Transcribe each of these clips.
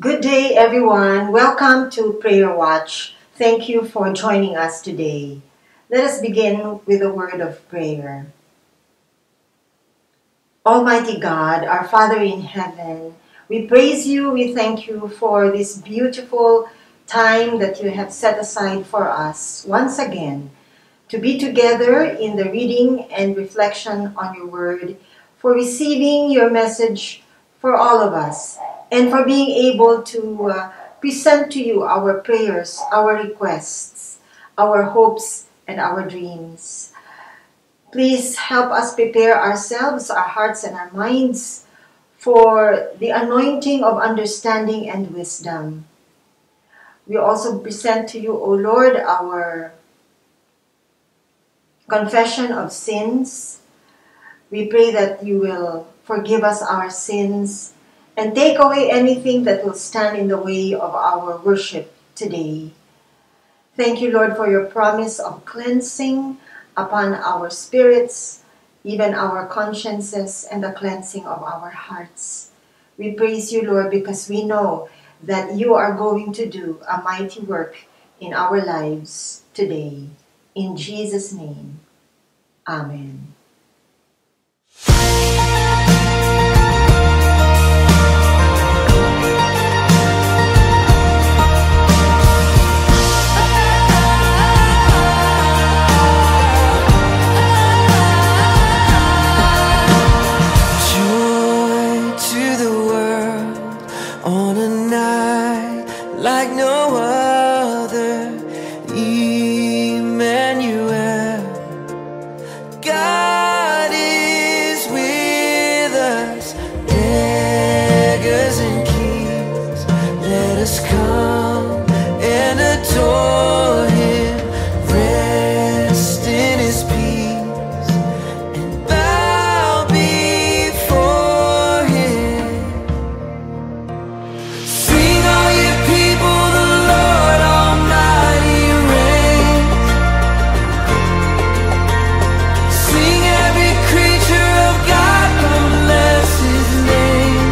Good day, everyone. Welcome to Prayer Watch. Thank you for joining us today. Let us begin with a word of prayer. Almighty God, our Father in heaven, we praise you, we thank you for this beautiful time that you have set aside for us once again to be together in the reading and reflection on your word, for receiving your message for all of us, and for being able to present to you our prayers, our requests, our hopes, and our dreams. Please help us prepare ourselves, our hearts and our minds for the anointing of understanding and wisdom. We also present to you, O Lord, our confession of sins. We pray that you will forgive us our sins and take away anything that will stand in the way of our worship today. Thank you, Lord, for your promise of cleansing upon our spirits, even our consciences, and the cleansing of our hearts. We praise you, Lord, because we know that you are going to do a mighty work in our lives today. In Jesus' name, amen. Like no other, Emmanuel, God is with us, beggars and kings, let us come and adore Him, rest in His peace, and bow before Him. Sing all you people, the Lord Almighty reigns. Sing every creature of God, come bless His name.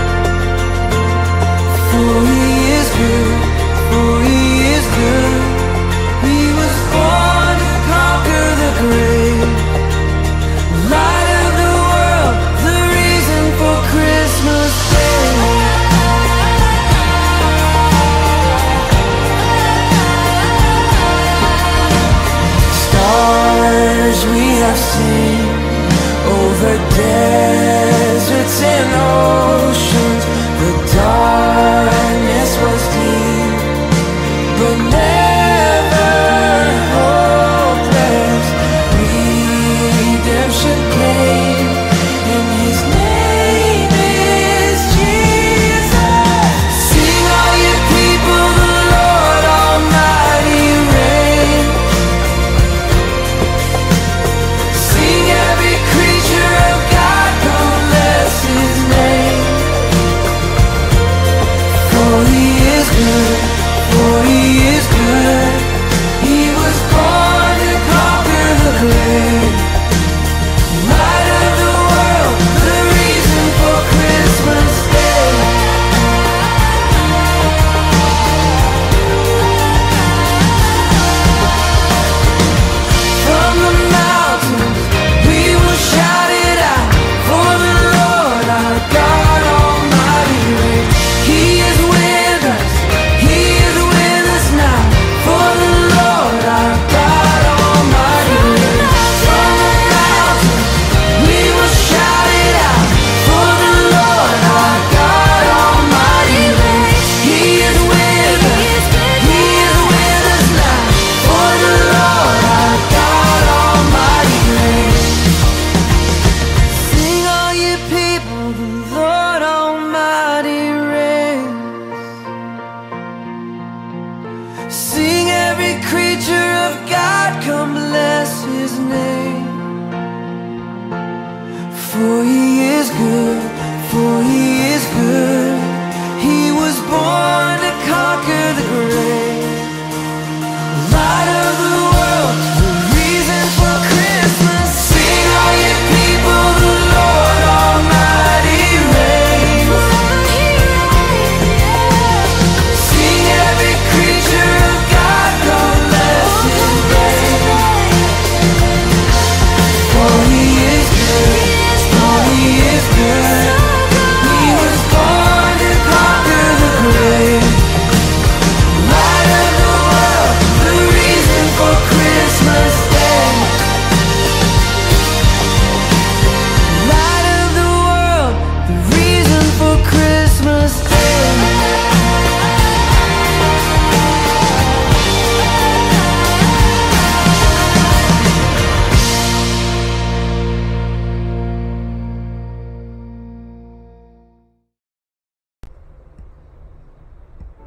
For He is good, for He is good. He was born to conquer the grave, light of the world, the reason for Christmas Day. Stars we have seen over deserts and oceans. The darkness was deep, but never hopeless. Redemption came, and His name is Jesus. Sing all you people, the Lord Almighty reigns. Sing every creature of God, come bless His name. For He is good, for He is good. He was born to conquer the grave, light of the world, the reason for Christmas Day. From the mountains we will shout it out, for the Lord our God Almighty reigns. He is with us, He is with us now, for the Lord our God Almighty reigns. From the mountains we will shout it out, for the Lord our God Almighty reigns. He is with us, He is with us now, for the Lord our God Almighty reigns. Sing all you people, the Lord Almighty reigns. Sing every creature of God, come bless His name. For He is good, for He is good. He was born to conquer the grave, light of the world, the reason for Christmas. Sing all you people, the Lord Almighty reigns.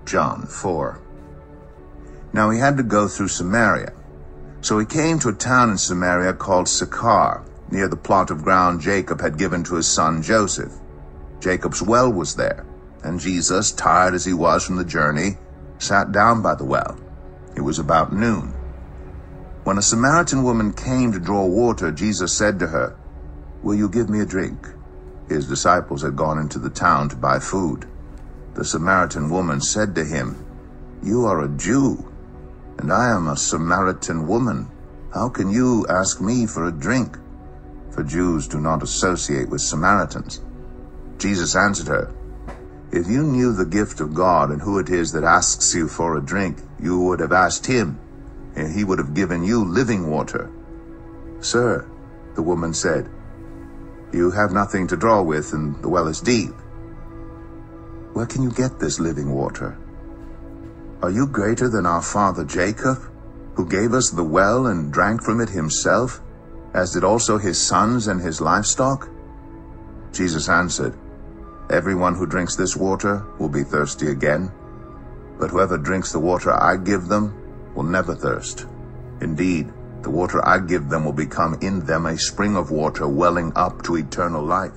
John 4. Now he had to go through Samaria. So he came to a town in Samaria called Sychar, near the plot of ground Jacob had given to his son Joseph. Jacob's well was there, and Jesus, tired as he was from the journey, sat down by the well. It was about noon. When a Samaritan woman came to draw water, Jesus said to her, "Will you give me a drink?" His disciples had gone into the town to buy food. The Samaritan woman said to him, "You are a Jew, and I am a Samaritan woman. How can you ask me for a drink?" For Jews do not associate with Samaritans. Jesus answered her, "If you knew the gift of God and who it is that asks you for a drink, you would have asked him, and he would have given you living water." "Sir," the woman said, "you have nothing to draw with, and the well is deep. Where can you get this living water? Are you greater than our father Jacob, who gave us the well and drank from it himself, as did also his sons and his livestock?" Jesus answered, "Everyone who drinks this water will be thirsty again, but whoever drinks the water I give them will never thirst. Indeed, the water I give them will become in them a spring of water welling up to eternal life."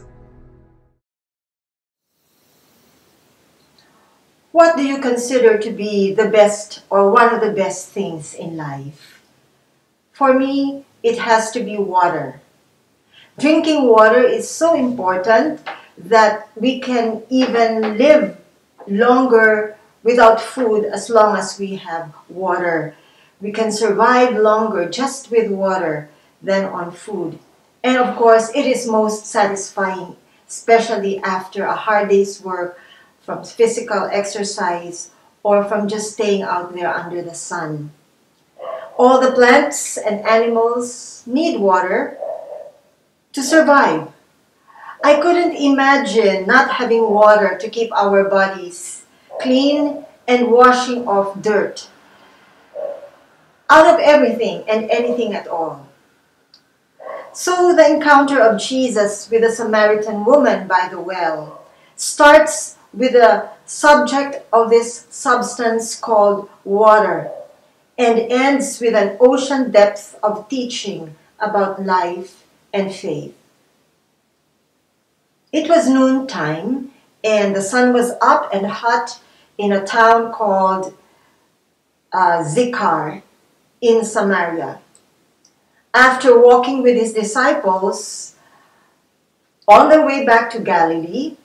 What do you consider to be the best or one of the best things in life? For me, it has to be water. Drinking water is so important that we can even live longer without food as long as we have water. We can survive longer just with water than on food. And of course, it is most satisfying, especially after a hard day's work, from physical exercise, or from just staying out there under the sun. All the plants and animals need water to survive. I couldn't imagine not having water to keep our bodies clean and washing off dirt out of everything and anything at all. So the encounter of Jesus with the Samaritan woman by the well starts with the subject of this substance called water and ends with an ocean depth of teaching about life and faith. It was noontime, and the sun was up and hot in a town called Sychar in Samaria. After walking with his disciples on their way back to Galilee,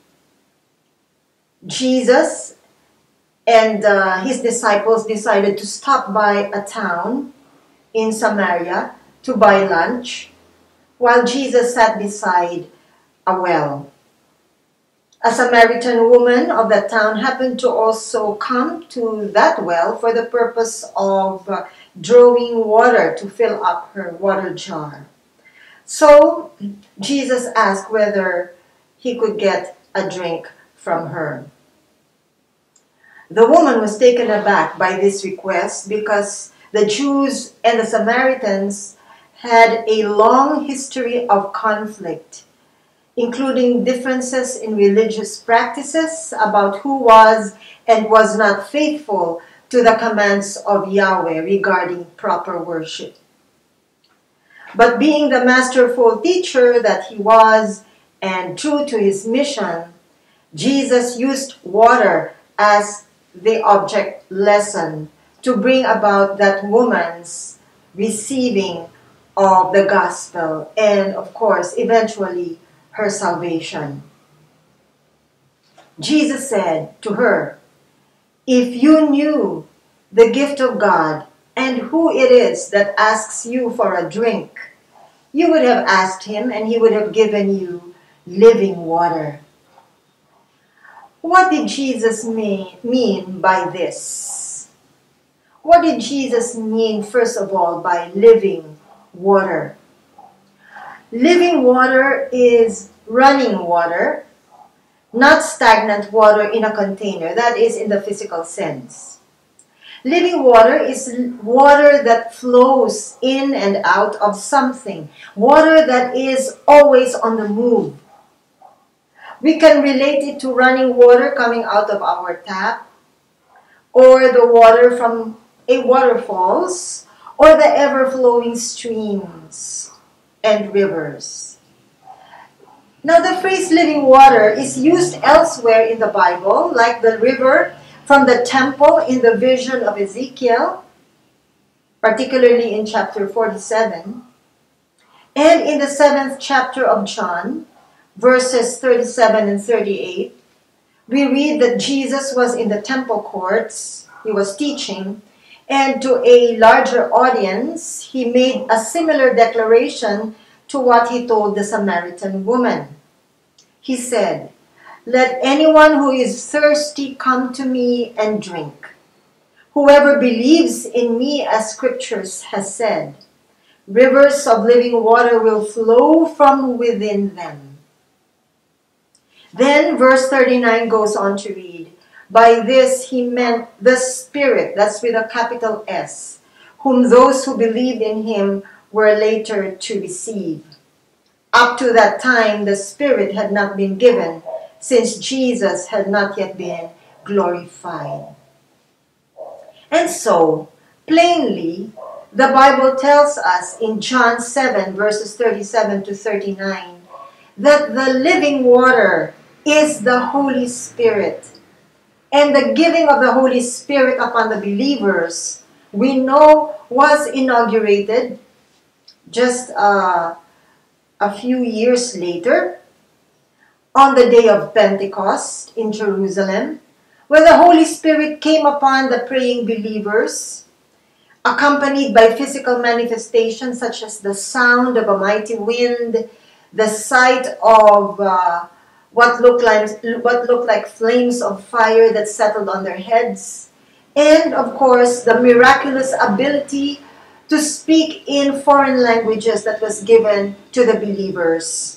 Jesus and his disciples decided to stop by a town in Samaria to buy lunch while Jesus sat beside a well. A Samaritan woman of that town happened to also come to that well for the purpose of drawing water to fill up her water jar. So Jesus asked whether he could get a drink from her. The woman was taken aback by this request because the Jews and the Samaritans had a long history of conflict, including differences in religious practices about who was and was not faithful to the commands of Yahweh regarding proper worship. But being the masterful teacher that he was and true to his mission, Jesus used water as the object lesson to bring about that woman's receiving of the gospel and, of course, eventually her salvation. Jesus said to her, "If you knew the gift of God and who it is that asks you for a drink, you would have asked him and he would have given you living water." What did Jesus mean by this? What did Jesus mean, first of all, by living water? Living water is running water, not stagnant water in a container. That is in the physical sense. Living water is water that flows in and out of something. Water that is always on the move. We can relate it to running water coming out of our tap. or the water from a waterfalls, or the ever-flowing streams and rivers. Now, the phrase living water is used elsewhere in the Bible, like the river from the temple in the vision of Ezekiel, particularly in chapter 47, and in the 7th chapter of John, verses 37 and 38, we read that Jesus was in the temple courts, he was teaching, and to a larger audience, he made a similar declaration to what he told the Samaritan woman. He said, "Let anyone who is thirsty come to me and drink. Whoever believes in me, as scriptures has said, rivers of living water will flow from within them." Then verse 39 goes on to read, "By this he meant the Spirit," that's with a capital S, "whom those who believed in him were later to receive." Up to that time, the Spirit had not been given, since Jesus had not yet been glorified. And so, plainly, the Bible tells us in John 7, verses 37 to 39, that the living water is the Holy Spirit. And the giving of the Holy Spirit upon the believers, we know, was inaugurated just a few years later, on the day of Pentecost in Jerusalem, when the Holy Spirit came upon the praying believers, accompanied by physical manifestations such as the sound of a mighty wind, the sight of what looked like flames of fire that settled on their heads, and of course the miraculous ability to speak in foreign languages that was given to the believers.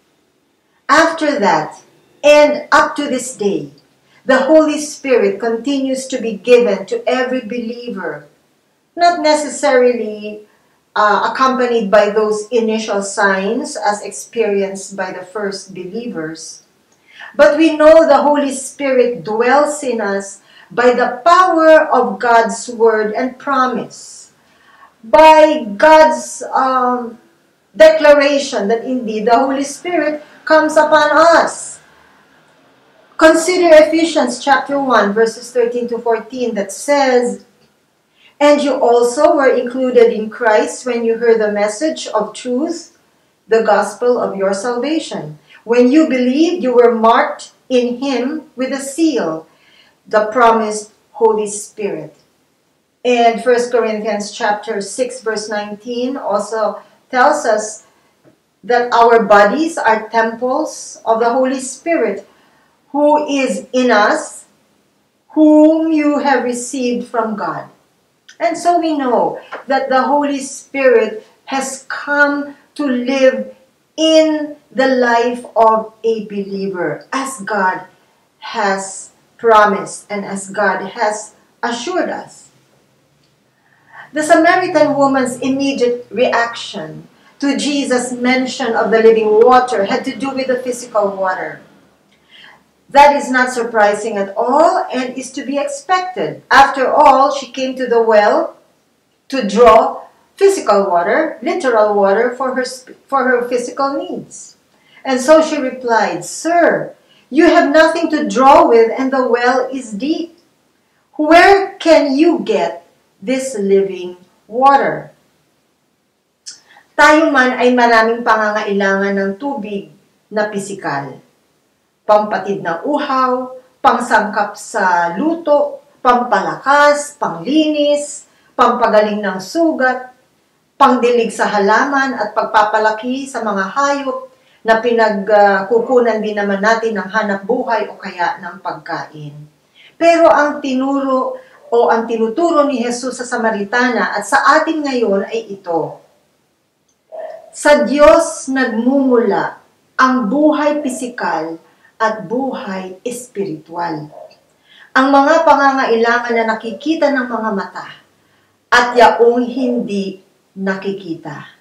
After that, and up to this day, the Holy Spirit continues to be given to every believer, not necessarily accompanied by those initial signs as experienced by the first believers. But we know the Holy Spirit dwells in us by the power of God's word and promise, by God's declaration that indeed the Holy Spirit comes upon us. Consider Ephesians chapter 1, verses 13 to 14 that says, "And you also were included in Christ when you heard the message of truth, the gospel of your salvation. When you believed, you were marked in him with a seal, the promised Holy Spirit." And 1 Corinthians chapter 6, verse 19 also tells us that our bodies are temples of the Holy Spirit, who is in us, whom you have received from God. And so we know that the Holy Spirit has come to live in the life of a believer, as God has promised and as God has assured us. The Samaritan woman's immediate reaction to Jesus' mention of the living water had to do with the physical water. That is not surprising at all and is to be expected. After all, she came to the well to draw physical water, literal water for her physical needs. And so she replied, "Sir, you have nothing to draw with and the well is deep. Where can you get this living water?" Tayo man ay maraming pangangailangan ng tubig na pisikal. Pampatid ng uhaw, pangsangkap sa luto, pampalakas, panglinis, pampagaling ng sugat, pangdilig sa halaman at pagpapalaki sa mga hayop na pinagkukunan din naman natin ng hanap buhay o kaya ng pagkain. Pero ang tinuturo ni Jesus sa Samaritana at sa atin ngayon ay ito. Sa Diyos nagmumula ang buhay pisikal at buhay espiritual. Ang mga pangangailangan na nakikita ng mga mata at yaong hindi nakikita.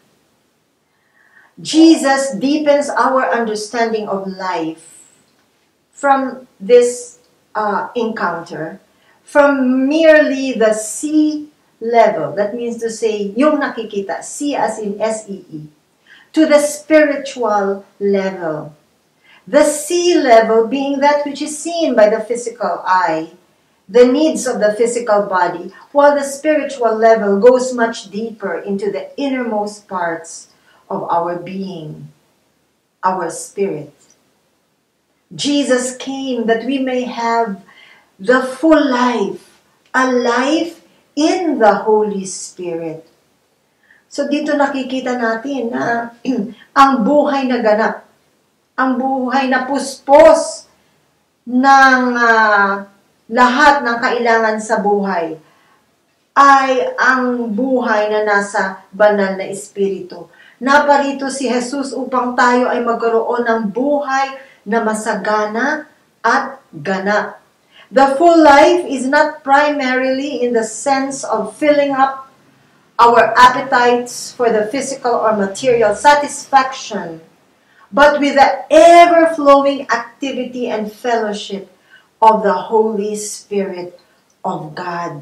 Jesus deepens our understanding of life from this encounter, from merely the sea level, that means to say, yung nakikita, sea as in S-E-E, to the spiritual level. The sea level being that which is seen by the physical eye, the needs of the physical body, while the spiritual level goes much deeper into the innermost parts of our being, our spirit. Jesus came that we may have the full life, a life in the Holy Spirit. So dito nakikita natin na ang buhay na ganap, ang buhay na puspos ng lahat ng kailangan sa buhay ay ang buhay na nasa banal na Espiritu. Naparito si Jesus upang tayo ay magkaroon ng buhay na masagana at ganap. The full life is not primarily in the sense of filling up our appetites for the physical or material satisfaction, but with the ever-flowing activity and fellowship of the Holy Spirit of God.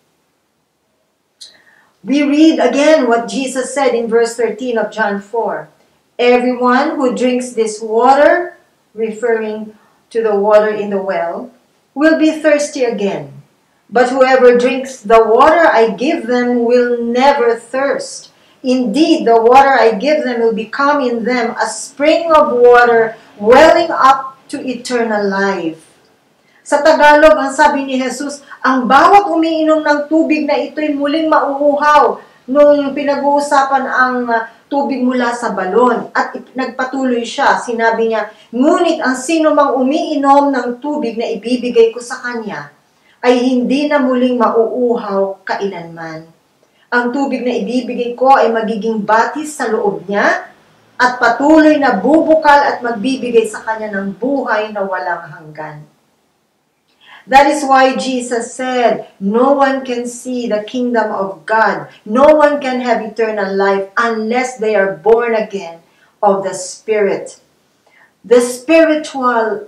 We read again what Jesus said in verse 13 of John 4. Everyone who drinks this water, referring to the water in the well, will be thirsty again. But whoever drinks the water I give them will never thirst. Indeed, the water I give them will become in them a spring of water welling up to eternal life. Sa Tagalog, ang sabi ni Jesus, ang bawat umiinom ng tubig na ito'y muling mauuhaw. Nung pinag-uusapan ang tubig mula sa balon at nagpatuloy siya, sinabi niya, ngunit ang sino mang umiinom ng tubig na ibibigay ko sa kanya ay hindi na muling mauuhaw kailanman. Ang tubig na ibibigay ko ay magiging batis sa loob niya at patuloy na bubukal at magbibigay sa kanya ng buhay na walang hanggan. That is why Jesus said, no one can see the kingdom of God. No one can have eternal life unless they are born again of the Spirit. The spiritual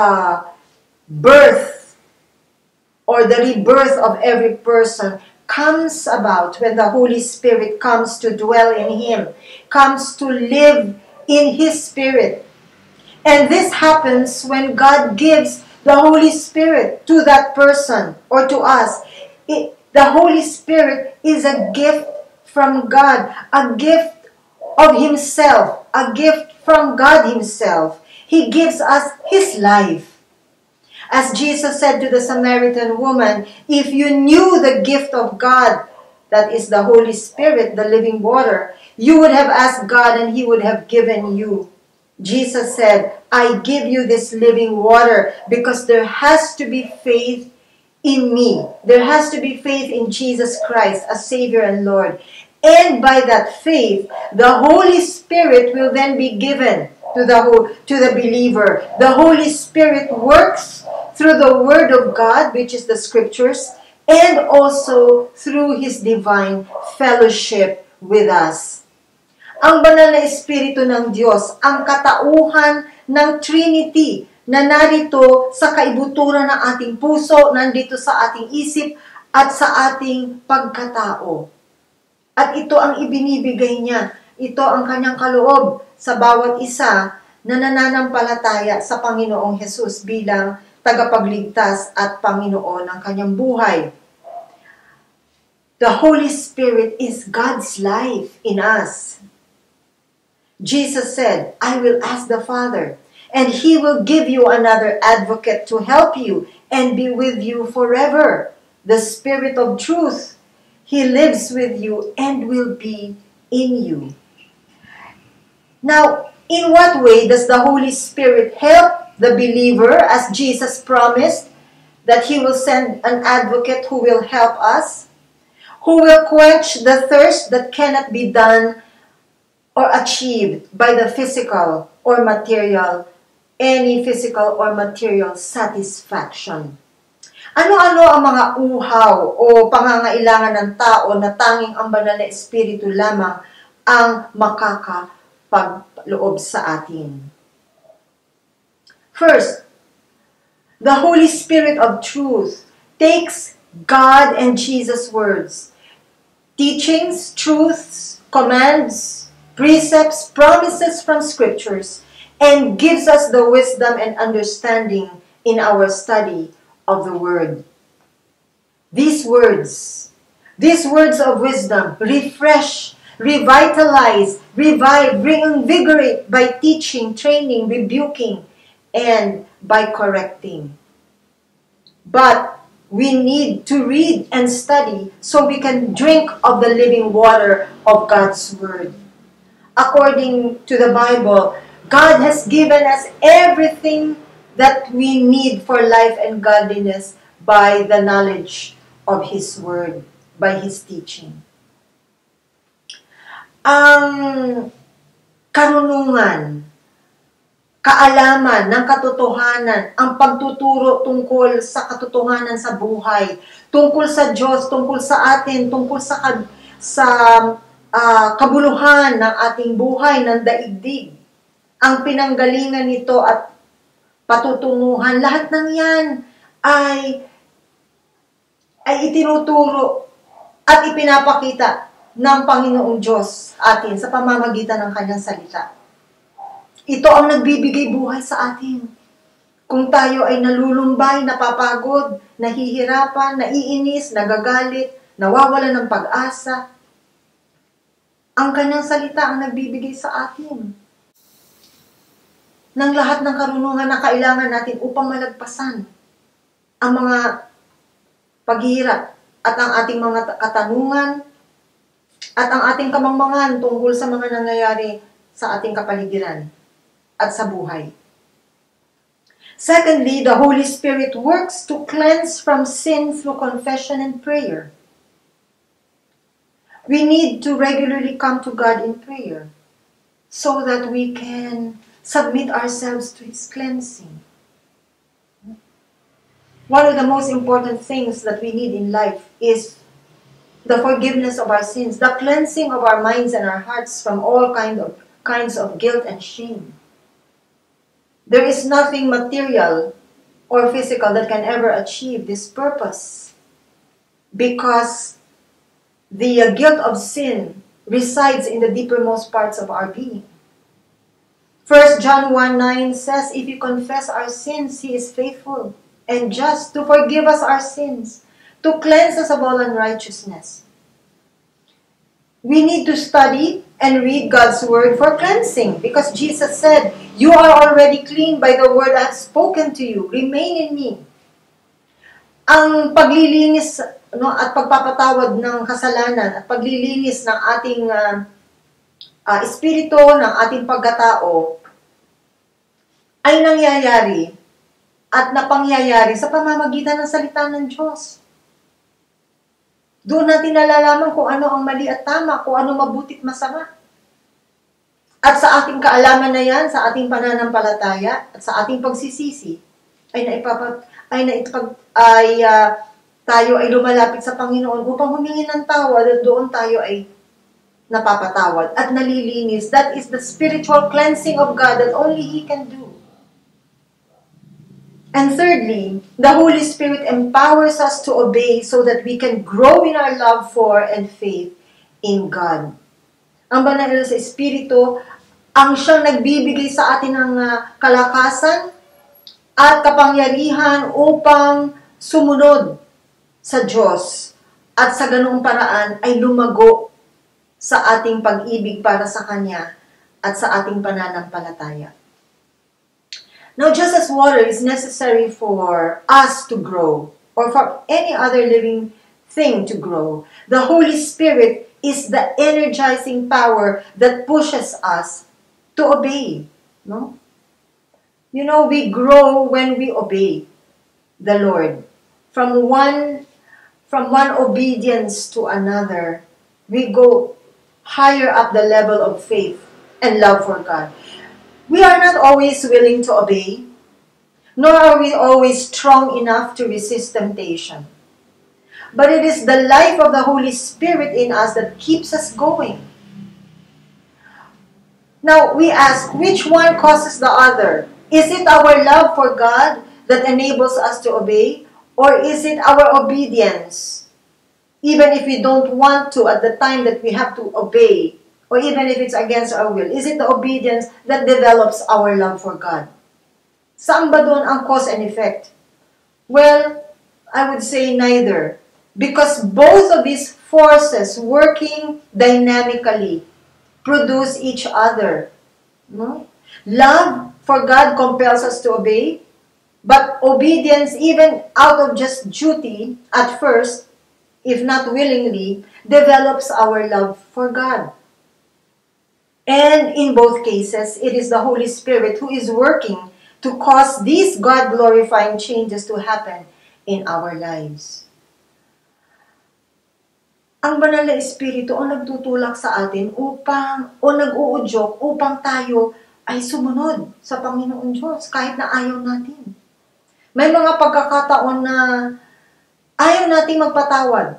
birth or the rebirth of every person comes about when the Holy Spirit comes to dwell in him, comes to live in his spirit. And this happens when God gives the Holy Spirit to that person or to us. The Holy Spirit is a gift from God, a gift of himself, a gift from God himself. He gives us his life. As Jesus said to the Samaritan woman, if you knew the gift of God, that is the Holy Spirit, the living water, you would have asked God and he would have given you. Jesus said, I give you this living water because there has to be faith in me. There has to be faith in Jesus Christ as Savior and Lord. And by that faith, the Holy Spirit will then be given to the believer. The Holy Spirit works through the Word of God, which is the Scriptures, and also through His divine fellowship with us. Ang banal na Espiritu ng Diyos, ang katauhan ng Trinity na narito sa kaibuturan ng ating puso, nandito sa ating isip at sa ating pagkatao. At ito ang ibinibigay niya. Ito ang kanyang kaloob sa bawat isa na nananampalataya sa Panginoong Hesus bilang tagapagligtas at Panginoon ng kanyang buhay. The Holy Spirit is God's life in us. Jesus said, I will ask the Father, and He will give you another advocate to help you and be with you forever. The Spirit of truth. He lives with you and will be in you. Now, in what way does the Holy Spirit help the believer, as Jesus promised that He will send an advocate who will help us, who will quench the thirst that cannot be done or achieved by the physical or material, any physical or material satisfaction. Ano-ano ang mga uhaw o pangangailangan ng tao na tanging ang banal na Espiritu lamang ang makakapagpaloob sa atin? First, the Holy Spirit of truth takes God and Jesus' words, teachings, truths, commands, precepts, promises from scriptures, and gives us the wisdom and understanding in our study of the Word. These words of wisdom, refresh, revitalize, revive, reinvigorate by teaching, training, rebuking, and by correcting. But we need to read and study so we can drink of the living water of God's Word. According to the Bible, God has given us everything that we need for life and godliness by the knowledge of His Word, by His teaching. Ang karunungan, kaalaman ng katotohanan, ang pagtuturo tungkol sa katotohanan sa buhay, tungkol sa Diyos, tungkol sa atin, tungkol sa kabuluhan ng ating buhay, ng daigdig, ang pinanggalingan nito at patutunguhan, lahat ng yan ay itinuturo at ipinapakita ng Panginoong Diyos atin sa pamamagitan ng Kanyang salita. Ito ang nagbibigay buhay sa atin. Kung tayo ay nalulumbay, napapagod, nahihirapan, naiinis, nagagalit, nawawala ng pag-asa, ang Kanyang salita ang nagbibigay sa atin ng lahat ng karunungan na kailangan natin upang malagpasan ang mga paghihirap at ang ating mga katanungan at ang ating kamangmangan tungkol sa mga nangyayari sa ating kapaligiran at sa buhay. Secondly, the Holy Spirit works to cleanse from sin through confession and prayer. We need to regularly come to God in prayer so that we can submit ourselves to His cleansing. One of the most important things that we need in life is the forgiveness of our sins, the cleansing of our minds and our hearts from all kinds of guilt and shame. There is nothing material or physical that can ever achieve this purpose because the guilt of sin resides in the deepermost parts of our being. 1 John 1:9 says, if you confess our sins, He is faithful and just to forgive us our sins, to cleanse us of all unrighteousness. We need to study and read God's Word for cleansing because Jesus said, you are already clean by the word I have spoken to you. Remain in me. Ang paglilinis at pagpapatawad ng kasalanan at paglilinis ng ating espiritu, ng ating pagkatao ay nangyayari at napangyayari sa pamamagitan ng salita ng Diyos. Doon natin nalalaman kung ano ang mali at tama, kung ano mabuti at masama. At sa ating kaalaman na yan, sa ating pananampalataya, at sa ating pagsisisi, tayo ay lumalapit sa Panginoon upang humingi ng tawad at doon tayo ay napapatawad at nalilinis. That is the spiritual cleansing of God that only He can do. And thirdly, the Holy Spirit empowers us to obey so that we can grow in our love for and faith in God. Ang banal sa Espiritu, ang siyang nagbibigay sa atin ng kalakasan at kapangyarihan upang sumunod sa Diyos at sa ganoong paraan ay lumago sa ating pag-ibig para sa Kanya at sa ating pananampalataya. Now, just as water is necessary for us to grow, or for any other living thing to grow, the Holy Spirit is the energizing power that pushes us to obey. No? You know, we grow when we obey the Lord. From one obedience to another, we go higher up the level of faith and love for God. We are not always willing to obey, nor are we always strong enough to resist temptation. But it is the life of the Holy Spirit in us that keeps us going. Now, we ask, which one causes the other? Is it our love for God that enables us to obey? Or is it our obedience, even if we don't want to at the time that we have to obey, or even if it's against our will? Is it the obedience that develops our love for God? Saan ba doon ang cause and effect? Well, I would say neither. Because both of these forces working dynamically produce each other. No? Love for God compels us to obey, but obedience, even out of just duty at first, if not willingly, develops our love for God. And in both cases, it is the Holy Spirit who is working to cause these God-glorifying changes to happen in our lives. Ang banal na Espiritu ang nagtutulak sa atin o nag-uudyok upang tayo ay sumunod sa Panginoon Diyos kahit na ayaw natin. May mga pagkakataon na ayaw nating magpatawad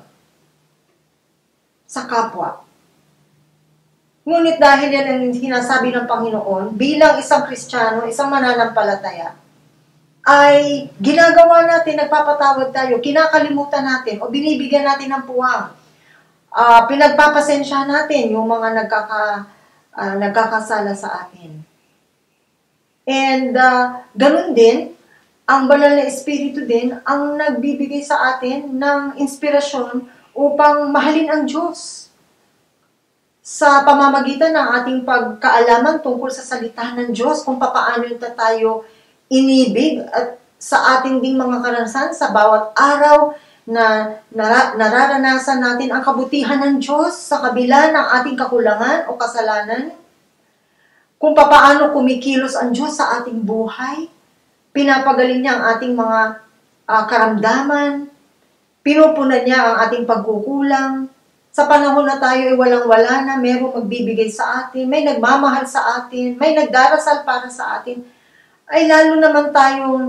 sa kapwa. Ngunit dahil yan ang sinasabi ng Panginoon, bilang isang Kristiyano, isang mananampalataya, ay ginagawa natin, nagpapatawad tayo, kinakalimutan natin o binibigyan natin ng puwang. Pinagpapasensya natin yung mga nagkakasala sa atin. And ganun din, ang banal na Espiritu din ang nagbibigay sa atin ng inspirasyon upang mahalin ang Diyos sa pamamagitan ng ating pagkaalaman tungkol sa salita ng Diyos, kung paano tayo inibig at sa ating ding mga karanasan sa bawat araw na nararanasan natin ang kabutihan ng Diyos sa kabila ng ating kakulangan o kasalanan. Kung paano kumikilos ang Diyos sa ating buhay, pinapagaling niya ang ating mga karamdaman, pinupunan niya ang ating pagkukulang. Sa panahon na tayo ay walang-wala na, mayroong magbibigay sa atin, may nagmamahal sa atin, may nagdarasal para sa atin, ay lalo naman tayong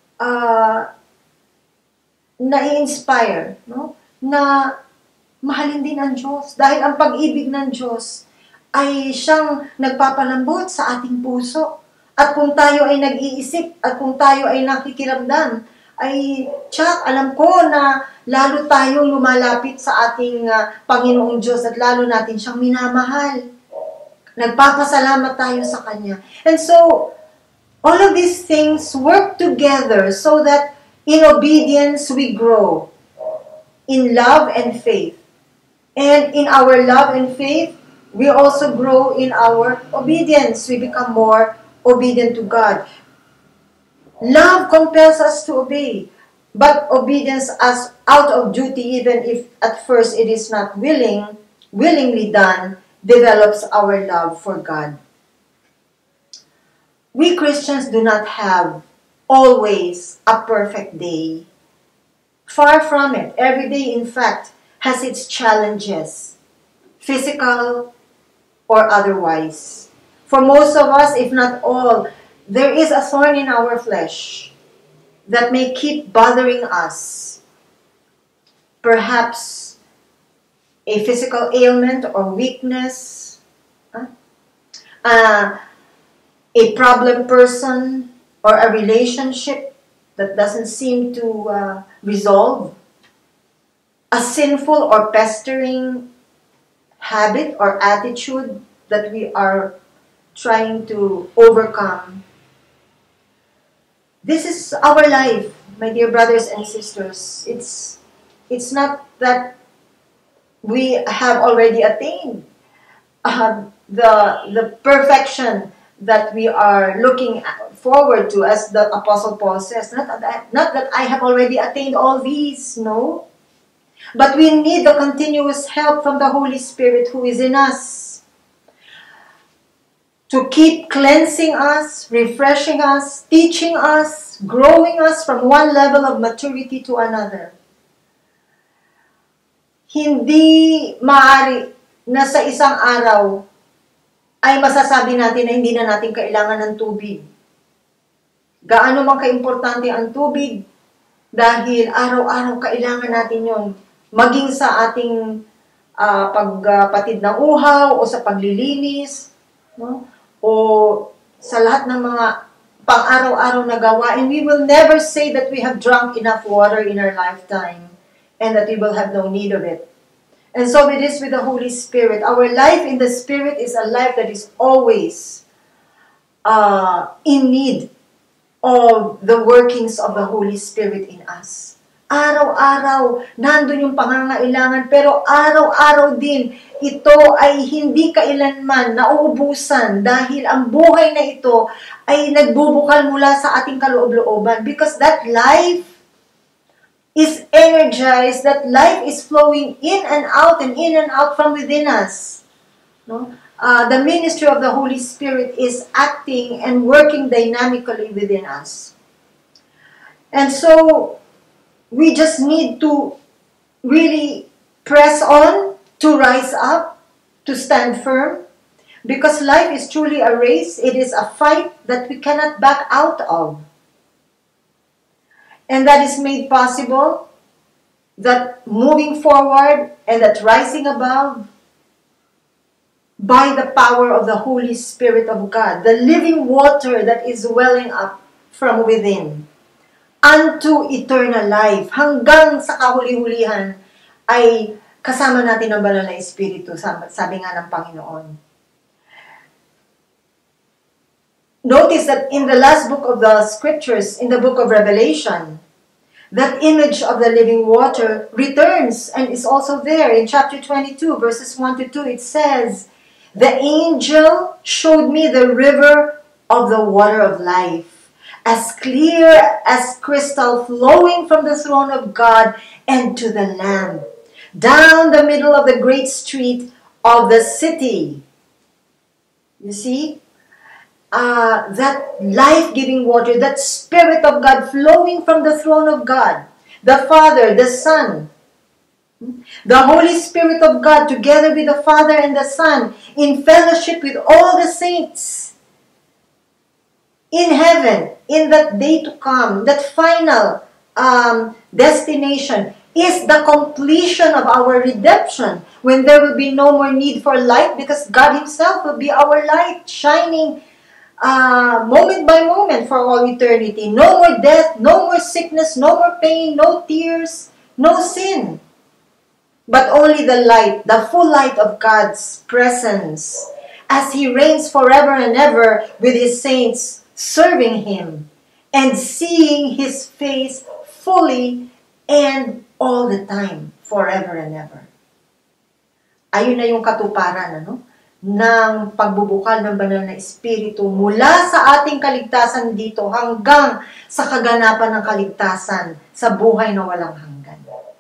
na-inspire, no? Na mahalin din ang Diyos. Dahil ang pag-ibig ng Diyos ay siyang nagpapalambot sa ating puso. At kung tayo ay nag-iisip, at kung tayo ay nakikiramdam, ay tsak, alam ko na lalo tayong lumalapit sa ating Panginoong Diyos at lalo natin siyang minamahal. Nagpapasalamat tayo sa Kanya. And so, all of these things work together so that in obedience, we grow in love and faith. And in our love and faith, we also grow in our obedience. We become more obedient to God. Love compels us to obey, but obedience as out of duty, even if at first it is not willingly done, develops our love for God. We Christians do not have always a perfect day. Far from it. Every day, in fact, has its challenges, physical or otherwise. For most of us, if not all, there is a thorn in our flesh that may keep bothering us. Perhaps a physical ailment or weakness, a problem person, or a relationship that doesn't seem to resolve, a sinful or pestering habit or attitude that we are trying to overcome. This is our life, my dear brothers and sisters. It's not that we have already attained the perfection that we are looking forward to, as the Apostle Paul says. Not that I have already attained all these, no. But we need the continuous help from the Holy Spirit who is in us to keep cleansing us, refreshing us, teaching us, growing us from one level of maturity to another. Hindi maaari na sa isang araw ay masasabi natin na hindi na natin kailangan ng tubig. Gaano man kaimportante ang tubig, dahil araw-araw kailangan natin yon, maging sa ating pagpatid ng uhaw o sa paglilinis, no? O sa lahat ng mga pang-araw-araw na gawain. We will never say that we have drunk enough water in our lifetime and that we will have no need of it. And so it is with the Holy Spirit. Our life in the Spirit is a life that is always in need of the workings of the Holy Spirit in us. Araw-araw, nandun yung pangangailangan, pero araw-araw din, ito ay hindi kailanman nauubusan dahil ang buhay na ito ay nagbubukal mula sa ating kaloob-looban, because that life is energized, that life is flowing in and out from within us. No? The ministry of the Holy Spirit is acting and working dynamically within us. And so, we just need to really press on, to rise up, to stand firm, because life is truly a race. It is a fight that we cannot back out of. And that is made possible, that moving forward and that rising above, by the power of the Holy Spirit of God, the living water that is welling up from within, unto eternal life, hanggang sa kahuli-hulihan ay kasama natin ang banal na Espiritu, sabi nga ng Panginoon. Notice that in the last book of the Scriptures, in the book of Revelation, that image of the living water returns and is also there. In chapter 22, verses 1 to 2, it says, "The angel showed me the river of the water of life, as clear as crystal, flowing from the throne of God and to the Lamb, down the middle of the great street of the city." You see? That life-giving water, that Spirit of God flowing from the throne of God, the Father, the Son, the Holy Spirit of God together with the Father and the Son in fellowship with all the saints in heaven, in that day to come, that final destination is the completion of our redemption, when there will be no more need for light, because God Himself will be our light, shining moment by moment for all eternity. No more death, no more sickness, no more pain, no tears, no sin. But only the light, the full light of God's presence, as He reigns forever and ever with His saints, serving Him and seeing His face fully and all the time, forever and ever. Ayun na yung katuparan, ano? Ng pagbubukal ng banal na Espiritu mula sa ating kaligtasan dito hanggang sa kaganapan ng kaligtasan sa buhay na walang hanggan.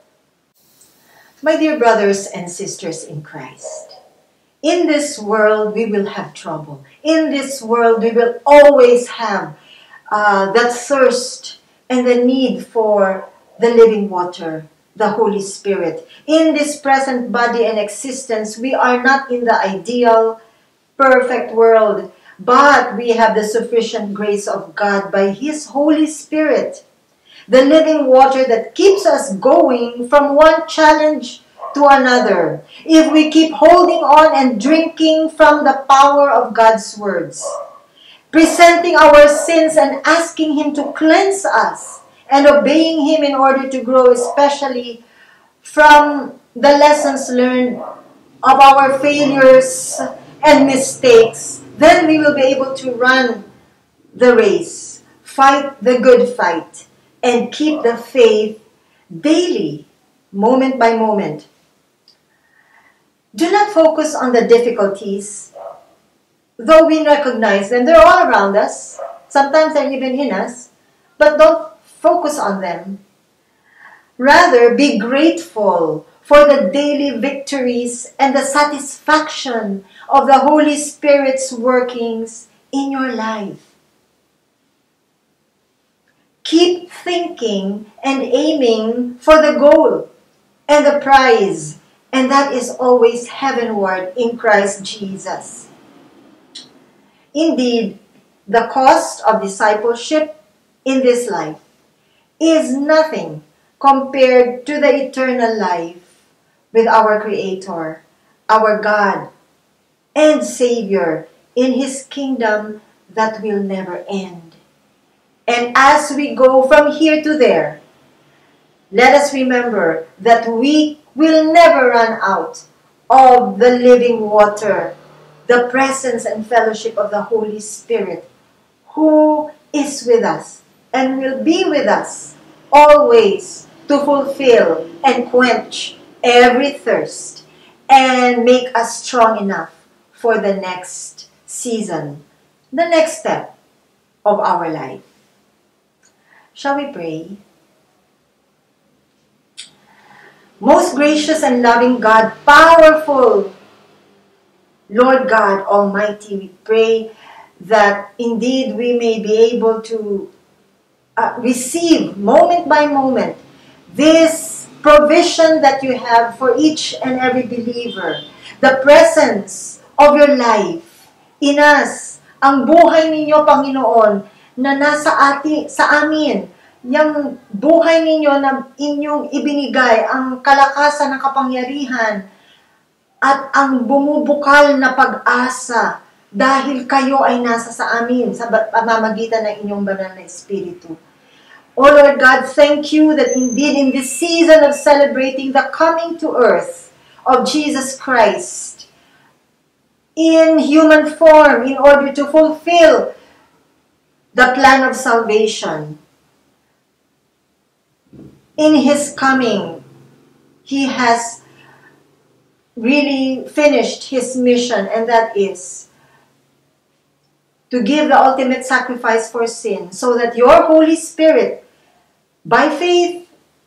My dear brothers and sisters in Christ, in this world we will have trouble. In this world we will always have that thirst and the need for the living water, the Holy Spirit. In this present body and existence, we are not in the ideal, perfect world, but we have the sufficient grace of God by His Holy Spirit, the living water that keeps us going from one challenge to another, if we keep holding on and drinking from the power of God's words, presenting our sins and asking Him to cleanse us, and obeying Him in order to grow, especially from the lessons learned of our failures and mistakes, then we will be able to run the race, fight the good fight, and keep the faith daily, moment by moment. Do not focus on the difficulties, though we recognize them. They're all around us. Sometimes they're even in us, but don't focus on them. Rather, be grateful for the daily victories and the satisfaction of the Holy Spirit's workings in your life. Keep thinking and aiming for the goal and the prize, and that is always heavenward in Christ Jesus. Indeed, the cost of discipleship in this life is nothing compared to the eternal life with our Creator, our God, and Savior in His kingdom that will never end. And as we go from here to there, let us remember that we will never run out of the living water, the presence and fellowship of the Holy Spirit, who is with us and will be with us always to fulfill and quench every thirst and make us strong enough for the next season, the next step of our life. Shall we pray? Most gracious and loving God, powerful Lord God Almighty, we pray that indeed we may be able to receive moment by moment this provision that you have for each and every believer. The presence of your life in us. Ang buhay ninyo, Panginoon, na sa amin. Yung buhay ninyo na inyong ibinigay, ang kalakasan ng kapangyarihan at ang bumubukal na pag-asa dahil kayo ay nasa sa amin sa pamamagitan ng inyong banal na Espiritu. Oh Lord God, thank you that indeed in this season of celebrating the coming to earth of Jesus Christ in human form in order to fulfill the plan of salvation, in His coming, He has really finished His mission, and that is to give the ultimate sacrifice for sin, so that your Holy Spirit, by faith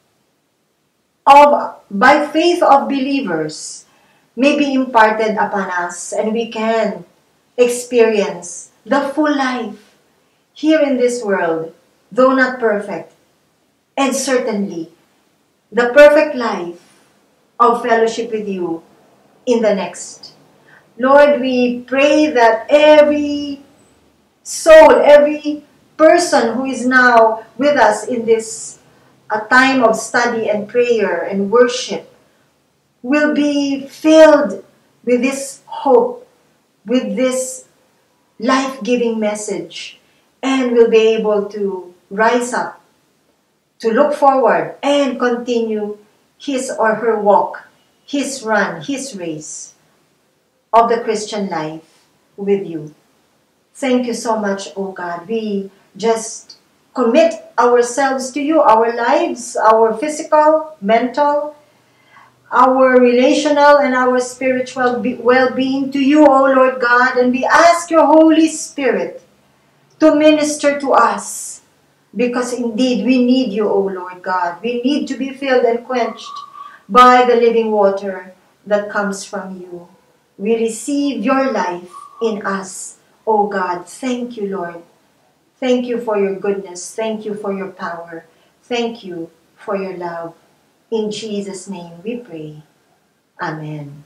of believers, may be imparted upon us, and we can experience the full life here in this world, though not perfect, and certainly the perfect life of fellowship with you in the next. Lord, we pray that every soul, every person who is now with us in this time of study and prayer and worship will be filled with this hope, with this life-giving message, and will be able to rise up, to look forward and continue his or her walk, his run, his race of the Christian life with you. Thank you so much, oh God. We just commit ourselves to you, our lives, our physical, mental, our relational, and our spiritual well-being to you, oh Lord God. And we ask your Holy Spirit to minister to us, because indeed we need you, O Lord God. We need to be filled and quenched by the living water that comes from you. We receive your life in us, O God. Thank you, Lord. Thank you for your goodness. Thank you for your power. Thank you for your love. In Jesus' name we pray. Amen.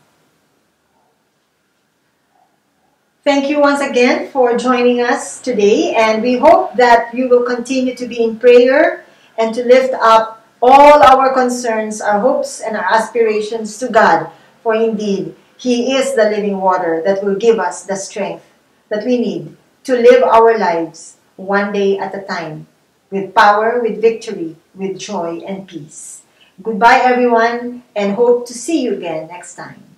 Thank you once again for joining us today, and we hope that you will continue to be in prayer and to lift up all our concerns, our hopes, and our aspirations to God, for indeed, He is the living water that will give us the strength that we need to live our lives one day at a time, with power, with victory, with joy and peace. Goodbye, everyone, and hope to see you again next time.